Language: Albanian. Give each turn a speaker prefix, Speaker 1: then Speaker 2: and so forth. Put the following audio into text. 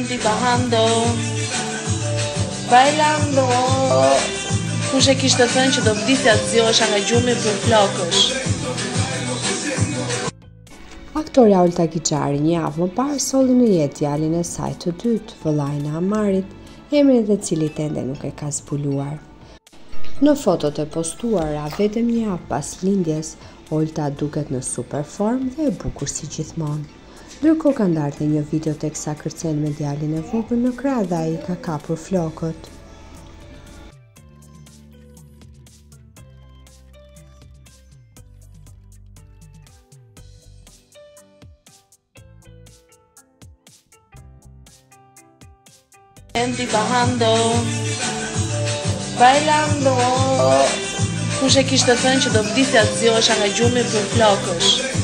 Speaker 1: Senti bajando, bailando. Kush e kishte thënë që do vdisja të zjohesha nga gjumi për flokësh.
Speaker 2: Aktorja Olta Giçari një javë më parë solli në jetë djalin e saj të dytë, vëllain e Amarit, emrin dhe cilit ende nuk e ka zbuluar. Në fotot e postuara vetëm një javë pas lindjes, Olta duket në super form dhe e bukur si gjithmonë. Ndërkohë ka ndarë një video teksa kërcen me djalin e vogël në krah dhe ai ka kapur flokët.
Speaker 1: Senti bajando, bailando. Kush e kishte thënë që do vdisja të zjohesha nga gjumi për flokësh.